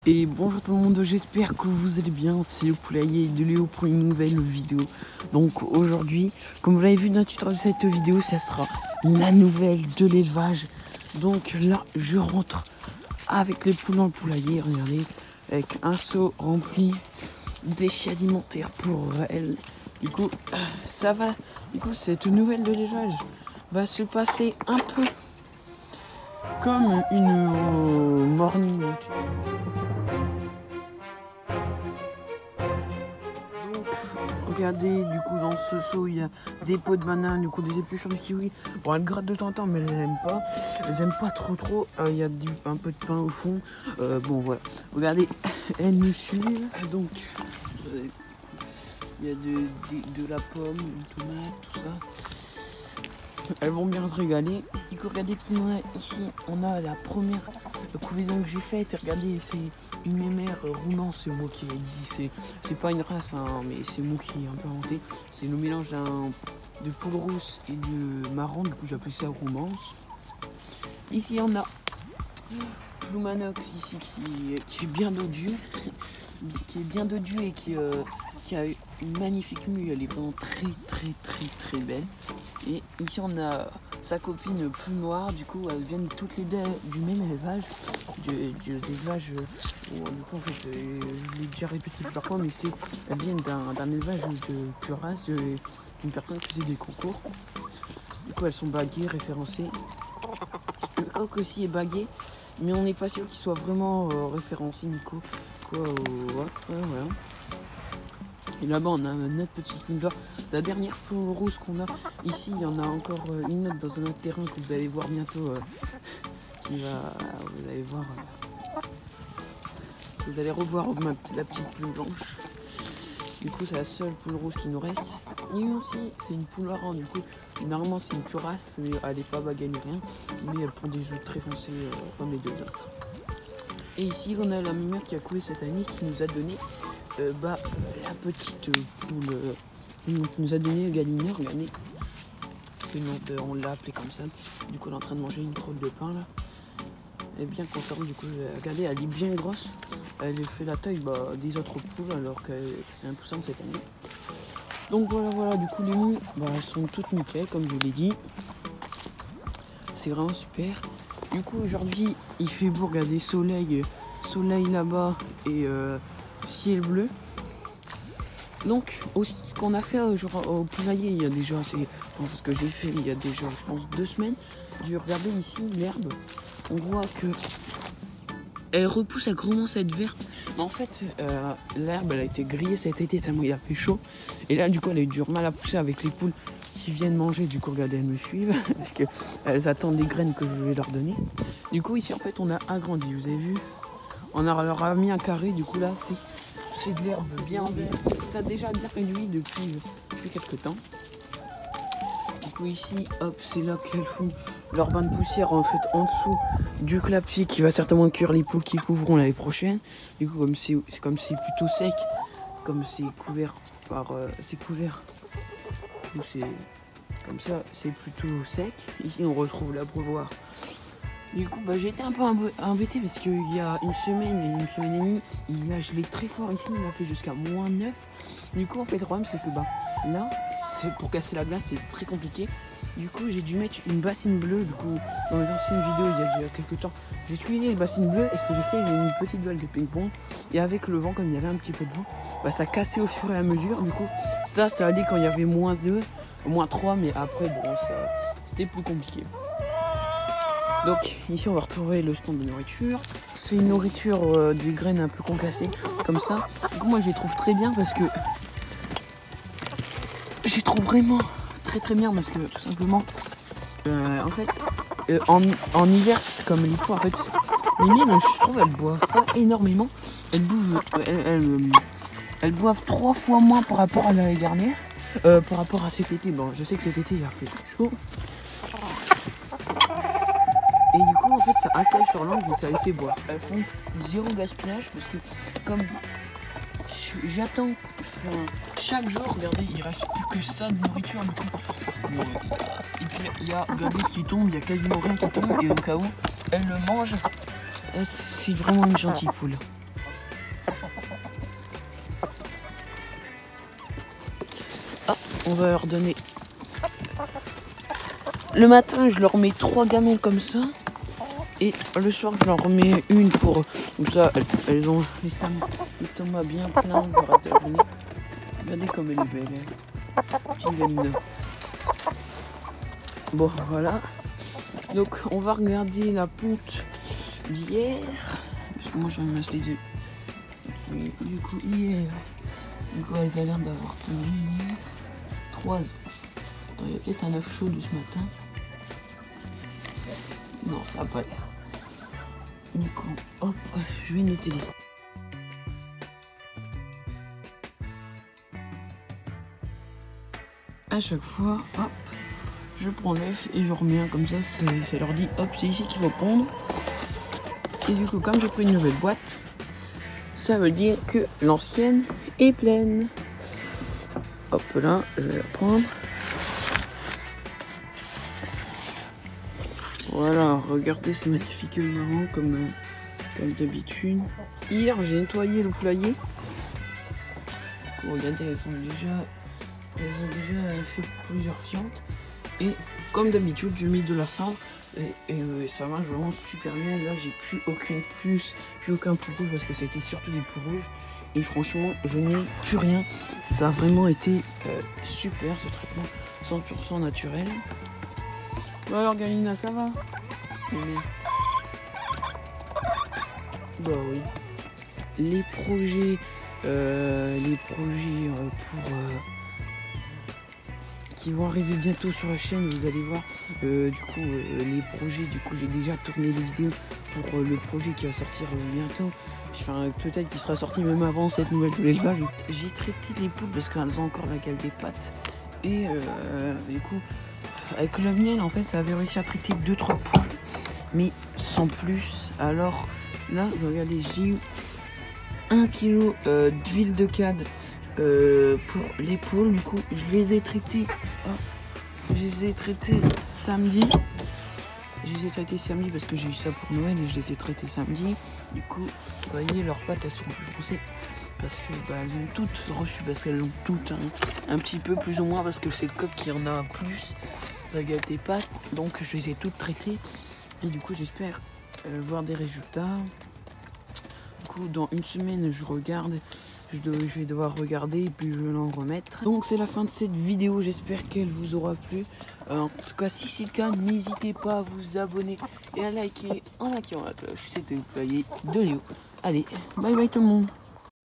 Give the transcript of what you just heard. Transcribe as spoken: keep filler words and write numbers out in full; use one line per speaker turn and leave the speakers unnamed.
Et bonjour tout le monde, j'espère que vous allez bien, c'est le poulailler de Léo pour une nouvelle vidéo. Donc aujourd'hui, comme vous l'avez vu dans le titre de cette vidéo, ça sera la nouvelle de l'élevage. Donc là, je rentre avec les poules dans le poulailler, regardez, avec un seau rempli de déchets alimentaires pour elles. Du coup, ça va, du coup cette nouvelle de l'élevage va se passer un peu comme une euh, morning. Donc, regardez, du coup, dans ce seau, il y a des pots de banane, du coup, des épluchures de kiwi. Bon, elles grattent de temps en temps, mais elles n'aiment pas. Elles aiment pas trop, trop. Euh, il y a du, un peu de pain au fond. Euh, bon, voilà. Regardez, elles nous suivent. Donc, euh, il y a de, de, de la pomme, une tomate, tout ça. Elles vont bien se régaler. Du coup, regardez qui on a ici. On a la première couvaison que j'ai faite. Regardez, c'est une mémère roulant, c'est moi qui l'ai dit. C'est pas une race, hein, mais c'est moi qui ai un peu inventé. C'est le mélange d'un de poule rousse et de marron. Du coup, j'ai appelé ça romance. Ici, on a Plumanox ici qui, qui est bien dodu, qui est bien dodu et qui, euh, qui a une magnifique mue. Elle est vraiment très très très très belle. Et ici on a sa copine plus noire, du coup elles viennent toutes les deux du même élevage, du, du élevage, où, du coup en fait euh, je l'ai déjà répété plusieurs fois, mais c'est elles viennent d'un élevage de cuirasse, d'une personne qui faisait des concours. Du coup elles sont baguées, référencées. Le coq aussi est bagué, mais on n'est pas sûr qu'il soit vraiment euh, référencé, Nico. Quoi, euh, ouais, voilà. Et là-bas on a notre petite poule. La dernière poule rose qu'on a ici, il y en a encore une autre dans un autre terrain que vous allez voir bientôt. Euh, qui va, vous allez voir, euh, vous allez revoir ma, la petite poule blanche. Du coup c'est la seule poule rose qui nous reste. Et aussi c'est une poule marron. Du coup normalement c'est une cuirasse, elle n'est pas baguée ni rien, mais elle prend des œufs très foncés euh, comme les deux autres. Et ici on a la mémère qui a coulé cette année qui nous a donné euh, bah, la petite poule euh, qui nous a donné Galiner. Regardez, euh, on l'a appelé comme ça. Du coup elle est en train de manger une crotte de pain là. Elle est bien contente, du coup regardez, elle est bien grosse. Elle fait la taille bah, des autres poules alors que c'est un poussin de cette année. Donc voilà voilà, du coup les mues bah, elles sont toutes nickel comme je l'ai dit. C'est vraiment super. Du coup aujourd'hui il fait beau, regardez, soleil, soleil là-bas et euh, ciel bleu. Donc aussi, ce qu'on a fait genre, au poulailler il y a déjà, c'est ce que j'ai fait il y a déjà je pense deux semaines. Du regardez ici l'herbe, on voit que elle repousse, elle commence à être verte. Mais en fait euh, l'herbe elle a été grillée cet été tellement il a fait chaud. Et là du coup elle a eu du mal à pousser avec les poules qui viennent manger. Du coup regardez elles me suivent parce qu'elles attendent les graines que je vais leur donner. Du coup ici en fait on a agrandi, vous avez vu, on a, leur a mis un carré. Du coup là c'est c'est de l'herbe bien verte. Ça a déjà bien réduit depuis, depuis quelques temps. Du coup ici hop c'est là qu'elles font leur bain de poussière en fait en dessous du clapier qui va certainement cuire les poules qui couvront l'année prochaine. Du coup comme c'est comme c'est plutôt sec, comme c'est couvert par euh, c'est couvert, c'est comme ça, c'est plutôt sec. Ici on retrouve l'abreuvoir. Du coup bah, j'ai été un peu embêté parce qu'il y a une semaine et une semaine et demie il a gelé très fort ici, il a fait jusqu'à moins neuf. Du coup en fait le problème c'est que bah là pour casser la glace c'est très compliqué. Du coup j'ai dû mettre une bassine bleue. Du coup dans mes anciennes vidéos il y a déjà quelques temps j'ai utilisé les bassines bleues, et ce que j'ai fait j'ai mis une petite balle de ping-pong et avec le vent, comme il y avait un petit peu de vent, bah, ça cassait au fur et à mesure. Du coup ça ça allait quand il y avait moins deux, moins trois, mais après bon ça c'était plus compliqué. Donc ici on va retrouver le stand de nourriture. C'est une nourriture euh, des graines un peu concassées comme ça. Du coup moi je les trouve très bien parce que je les trouve vraiment très très bien parce que tout simplement euh, en fait euh, en, en hiver c'est comme les poux en fait. Les miennes je trouve elles boivent pas énormément. Elles boivent, elles, elles, elles boivent trois fois moins par rapport à l'année dernière. Euh, par rapport à cet été. Bon je sais que cet été il a fait chaud. Et du coup en fait ça assèche sur l'angle et ça les fait boire. Elles font zéro gaspillage parce que comme j'attends enfin, chaque jour, regardez il reste plus que ça de nourriture du coup. Et puis il y a, regardez ce qui tombe, il y a quasiment rien qui tombe et au cas où elle le mange, c'est vraiment une gentille poule. Ah, on va leur donner. Le matin, je leur mets trois gamelles comme ça. Et le soir, je leur mets une pour... Comme ça, elles, elles ont l'estomac bien plein le reste de la journée. Regardez comme elle est belle, elle. Petite Galina. Bon, voilà. Donc, on va regarder la ponte d'hier. Parce que moi, j'en masse les yeux. Du coup, hier... Du coup, elles ont l'air d'avoir tenu trois ans. Attends, il y a peut-être un œuf chaud de ce matin. Non, ça va pas l'air. Du coup, hop, je vais noter les. À chaque fois, hop, je prends l'œuf et je remets un comme ça, ça leur dit hop, c'est ici qu'il faut pondre. Et du coup, comme j'ai pris une nouvelle boîte, ça veut dire que l'ancienne est pleine. Hop là, je vais la prendre. Voilà, regardez ces magnifiques œufs marrons comme, euh, comme d'habitude. Hier, j'ai nettoyé le poulailler. Regardez, elles ont déjà, elles ont déjà fait plusieurs fientes. Et comme d'habitude, je mets de la cendre et, et euh, ça marche vraiment super bien. Là, j'ai plus aucune plus, plus aucun pou rouge parce que c'était surtout des pou rouges. Et franchement, je n'ai plus rien. Ça a vraiment été euh, super ce traitement, cent pour cent naturel. Bon alors Galina, ça va? Mais... Bah oui. Les projets, euh, les projets euh, pour euh, qui vont arriver bientôt sur la chaîne, vous allez voir. Euh, du coup, euh, les projets, du coup, j'ai déjà tourné les vidéos pour euh, le projet qui va sortir euh, bientôt. Enfin, peut-être qu'il sera sorti même avant cette nouvelle de l'élevage. J'ai traité les poules parce qu'elles ont encore la gueule des pattes. Et euh, du coup, avec le miel, en fait, ça avait réussi à traiter deux trois poules, mais sans plus. Alors là, regardez, j'ai eu un kilo euh, d'huile de cade euh, pour les poules. Du coup, je les ai traitées. Oh, je les ai traitées samedi. Je les ai traitées samedi parce que j'ai eu ça pour Noël et je les ai traitées samedi. Du coup, vous voyez, leurs pattes, elles sont plus foncées. Parce que bah, elles ont toutes reçu, parce qu'elles ont toutes un, un petit peu plus ou moins, parce que c'est le coq qui en a plus. Regarde des pattes, donc je les ai toutes traitées. Et du coup, j'espère euh, voir des résultats. Du coup, dans une semaine, je regarde. Je, dois, je vais devoir regarder et puis je vais l'en remettre. Donc c'est la fin de cette vidéo, j'espère qu'elle vous aura plu. Euh, en tout cas, si c'est le cas, n'hésitez pas à vous abonner et à liker en activant la cloche. C'était le poulailler de Léo. Allez, bye bye tout le monde.